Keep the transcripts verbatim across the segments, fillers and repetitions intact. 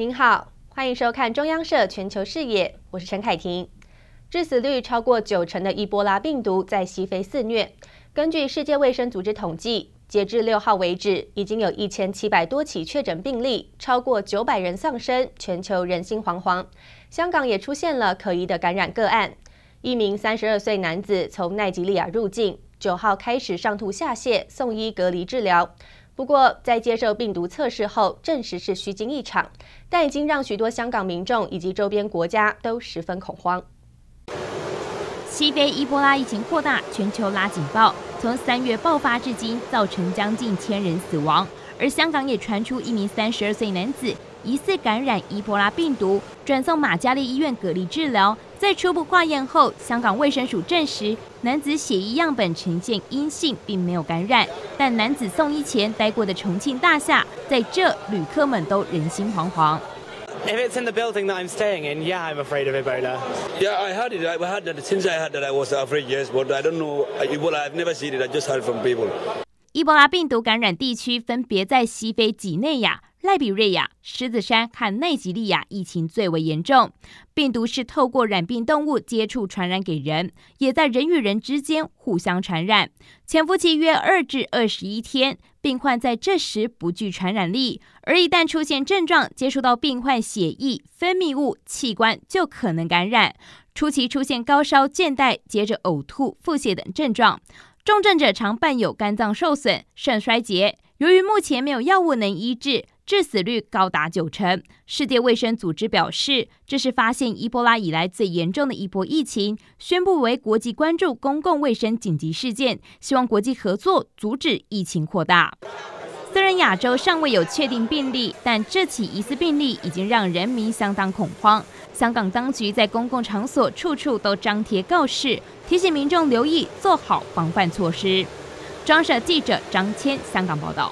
您好，欢迎收看中央社全球视野，我是陈凯婷。致死率超过九成的伊波拉病毒在西非肆虐。根据世界卫生组织统计，截至六号为止，已经有一千七百多起确诊病例，超过九百人丧生，全球人心惶惶。香港也出现了可疑的感染个案，一名三十二岁男子从奈及利亚入境，九号开始上吐下泻，送医隔离治疗。不过，在接受病毒测试后，证实是虚惊一场，但已经让许多香港民众以及周边国家都十分恐慌。 西非伊波拉疫情扩大，全球拉警报，从三月爆发至今，造成将近千人死亡。而香港也传出一名三十二岁男子疑似感染伊波拉病毒，转送马嘉烈医院隔离治疗。在初步化验后，香港卫生署证实男子血液样本呈现阴性，并没有感染。但男子送医前待过的重庆大厦，在这旅客们都人心惶惶。 If it's in the building that I'm staying in, yeah, I'm afraid of Ebola. Yeah, I heard it. I heard that since I heard that I was afraid, yes, but I don't know Ebola. I've never seen it. I just heard from people. 伊波拉病毒感染地区分别在西非几内亚、赖比瑞亚、狮子山和奈及利亚，疫情最为严重。病毒是透过染病动物接触传染给人，也在人与人之间互相传染。潜伏期约二至二十一天，病患在这时不具传染力，而一旦出现症状，接触到病患血液、分泌物、器官，就可能感染。初期出现高烧、倦怠，接着呕吐、腹泻等症状。重症者常伴有肝脏受损、肾衰竭。由于目前没有药物能医治，致死率高达九成。世界卫生组织表示，这是发现伊波拉以来最严重的一波疫情，宣布为国际关注公共卫生紧急事件，希望国际合作阻止疫情扩大。虽然亚洲尚未有确定病例，但这起疑似病例已经让人民相当恐慌。香港当局在公共场所处处都张贴告示，提醒民众留意，做好防范措施。中央社记者张谦香港报道。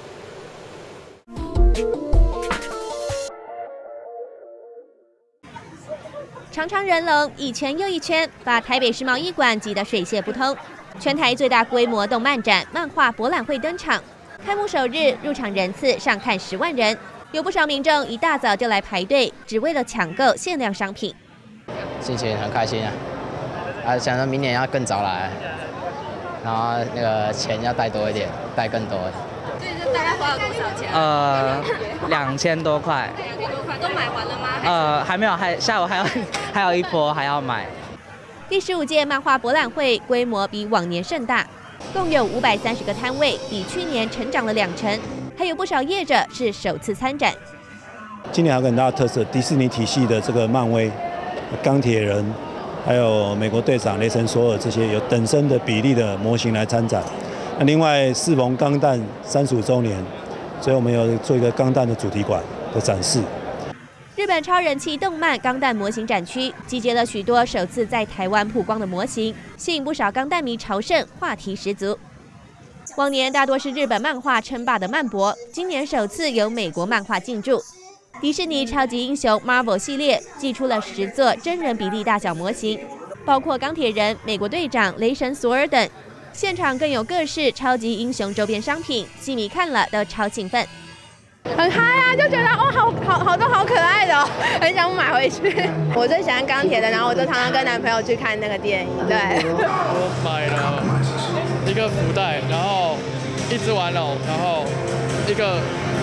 长长人龙一圈又一圈，把台北世贸一馆挤得水泄不通。全台最大规模动漫展——漫画博览会登场。开幕首日入场人次上看十万人，有不少民众一大早就来排队，只为了抢购限量商品。 心情很开心啊！啊，想说明年要更早来，然后那个钱要带多一点，带更多。 这是大概花了多少钱？ 呃，两千多块。 两千多块都买完了吗？ 呃，还没有，还下午还有还有一波还要买。 第十五届漫画博览会规模比往年盛大。共有五百三十个摊位，比去年成长了两成，还有不少业者是首次参展。 今年还有个很大的特色，迪士尼体系的这个漫威、钢铁人，还有美国队长、雷神索尔这些有等身的比例的模型来参展。那另外适逢钢弹三十五周年，所以我们有做一个钢弹的主题馆的展示。 日本超人气动漫钢弹模型展区集结了许多首次在台湾曝光的模型，吸引不少钢弹迷朝圣，话题十足。往年大多是日本漫画称霸的漫博，今年首次由美国漫画进驻。迪士尼超级英雄 Marvel 系列寄出了十座真人比例大小模型，包括钢铁人、美国队长、雷神索尔等。现场更有各式超级英雄周边商品，戏迷看了都超兴奋。 很嗨啊，就觉得哦，好好好多好可爱的、哦，很想买回去。我最喜欢钢铁的，然后我就常常跟男朋友去看那个电影。对， 我买了一个福袋，然后一只玩偶，然后一个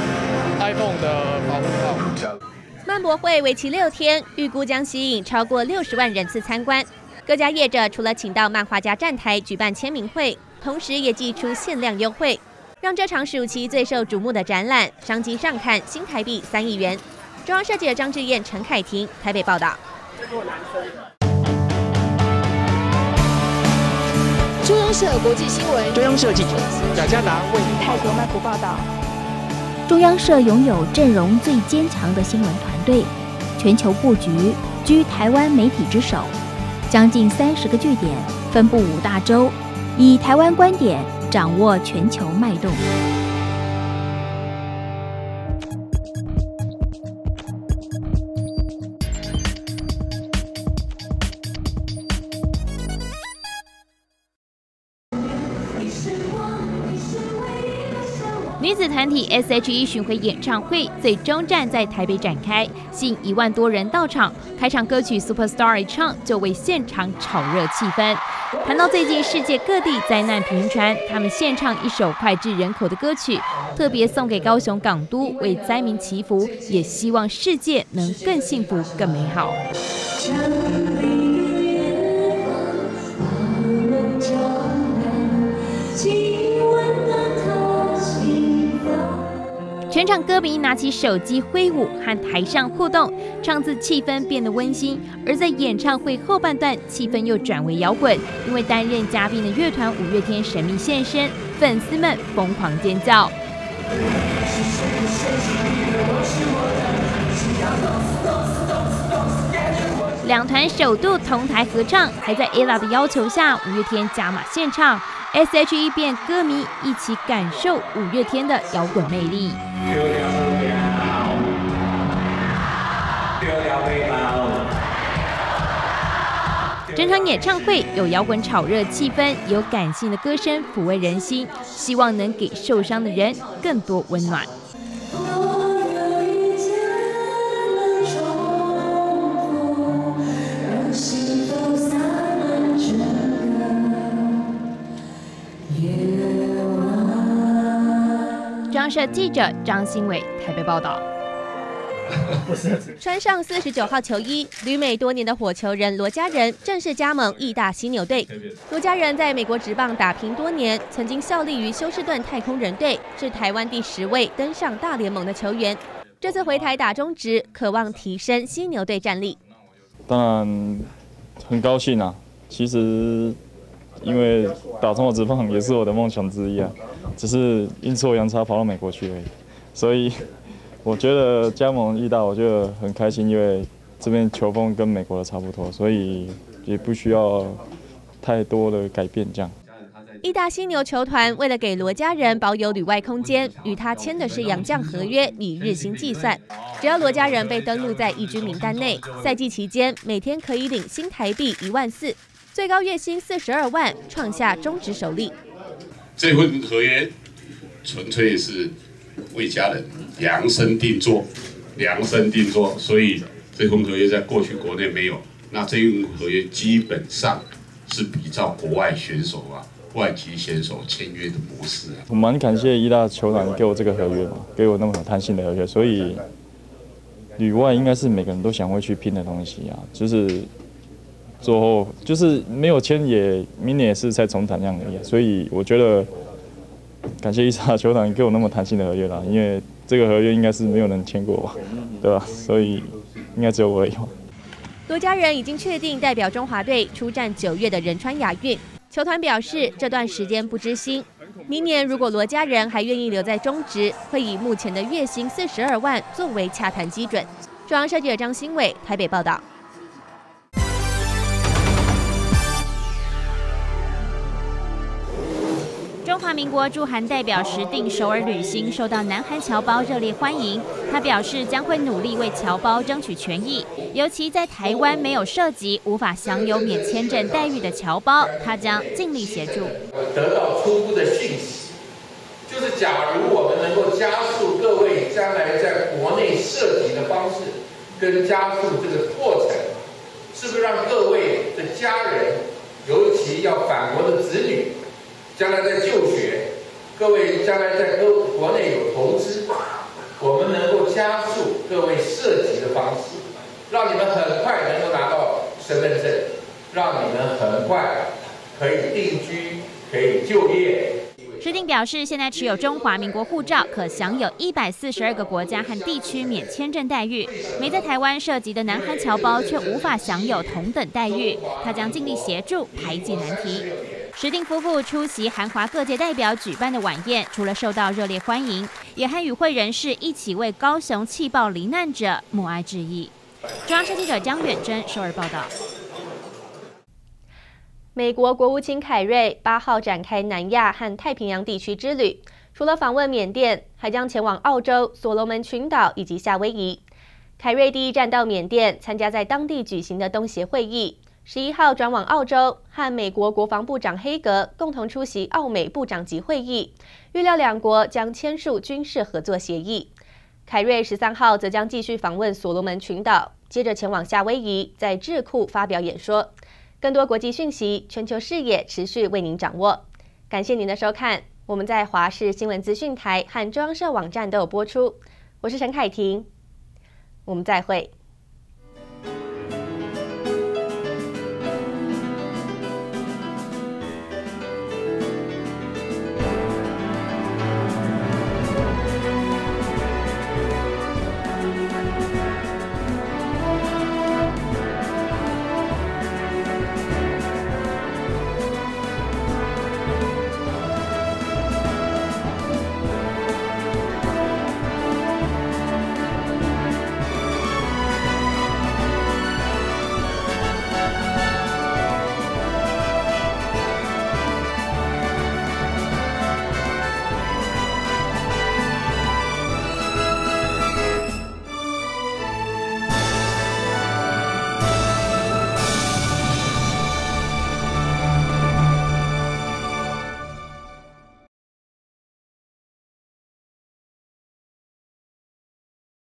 iPhone 的保护套。 漫博会为期六天，预估将吸引超过六十万人次参观。各家业者除了请到漫画家站台举办签名会，同时也寄出限量优惠。让这场暑期最受瞩目的展览，商机上看新台币三亿元。中央社记者张志燕、陈凯婷台北报道。 中央社国际新闻， 中央社记者贾嘉达为泰国曼谷报道。 中央社拥有阵容最坚强的新闻团队，全球布局居台湾媒体之首，将近三十个据点，分布五大洲，以台湾观点掌握全球脉动。 女子团体 S H E 巡回演唱会最终站在台北展开，吸引一万多人到场。开场歌曲 Superstar 一唱就为现场炒热气氛。谈到最近世界各地灾难频传，他们献唱一首脍炙人口的歌曲，特别送给高雄港都，为灾民祈福，也希望世界能更幸福、更美好。全场歌迷拿起手机挥舞，和台上互动，唱字气氛变得温馨。而在演唱会后半段，气氛又转为摇滚，因为担任嘉宾的乐团五月天神秘现身，粉丝们疯狂尖叫。两团首度同台合唱，还在 ella 的要求下，五月天加码献唱。S H E 便歌迷一起感受五月天的摇滚魅力。整场演唱会有摇滚炒热气氛，也有感性的歌声抚慰人心，希望能给受伤的人更多温暖。中央社记者张新伟台北报道。 穿上四十九号球衣，旅美多年的火球人罗家人正式加盟义大犀牛队。罗家人在美国职棒打拼多年，曾经效力于休斯顿太空人队，是台湾第十位登上大联盟的球员。这次回台打中职，渴望提升犀牛队战力。 当然很高兴啊，其实因为打中国职棒也是我的梦想之一啊，只是阴错阳差跑到美国去而已，所以。我觉得加盟义大，我觉得很开心，因为这边球风跟美国的差不多，所以也不需要太多的改变。这样， 义大犀牛球团为了给罗家人保有旅外空间，与他签的是洋将合约，以日薪计算。只要罗家人被登录在义军名单内，赛季期间每天可以领新台币一万四，最高月薪四十二万，创下中职首例。 这份合约纯粹是为家人量身定做，量身定做，所以这份合约在过去国内没有。那这份合约基本上是比照国外选手啊、外籍选手签约的模式啊。 我蛮感谢义大球团给我这个合约嘛，给我那么有弹性的合约，所以旅外应该是每个人都想会去拼的东西啊，就是最后就是没有签也明年也是再重谈这样而已，所以我觉得。感谢义大球团给我那么弹性的合约啦，因为这个合约应该是没有人签过吧，对吧？所以应该只有我而已。 罗家人已经确定代表中华队出战九月的仁川亚运。球团表示，这段时间不知心，明年如果罗家人还愿意留在中职，会以目前的月薪四十二万作为洽谈基准。中央社记者张新伟台北报道。 中华民国驻韩代表石定首尔旅行，受到南韩侨胞热烈欢迎。他表示将会努力为侨胞争取权益，尤其在台湾没有涉及、无法享有免签证待遇的侨胞，他将尽力协助。 得到初步的讯息，就是假如我们能够加速各位将来在国内涉及的方式，跟加速这个过程，是不是让各位的家人，尤其要返国的子女？将来在就学，各位将来在国国内有投资，我们能够加速各位涉及的方式，让你们很快能够拿到身份证，让你们很快可以定居，可以就业。 石定表示，现在持有中华民国护照，可享有一百四十二个国家和地区免签证待遇。没在台湾涉及的南韩侨胞却无法享有同等待遇，他将尽力协助排解难题。石定夫妇出席韩华各界代表举办的晚宴，除了受到热烈欢迎，也和与会人士一起为高雄气爆罹难者默哀致意。中央社记者江远珍首尔报道。 美国国务卿凯瑞八号展开南亚和太平洋地区之旅，除了访问缅甸，还将前往澳洲、所罗门群岛以及夏威夷。凯瑞第一站到缅甸，参加在当地举行的东协会议。 十一号转往澳洲，和美国国防部长黑格共同出席澳美部长级会议，预料两国将签署军事合作协议。凯瑞十三号则将继续访问所罗门群岛，接着前往夏威夷，在智库发表演说。更多国际讯息、全球视野持续为您掌握。感谢您的收看，我们在华视新闻资讯台和中央社网站都有播出。我是陈凯婷，我们再会。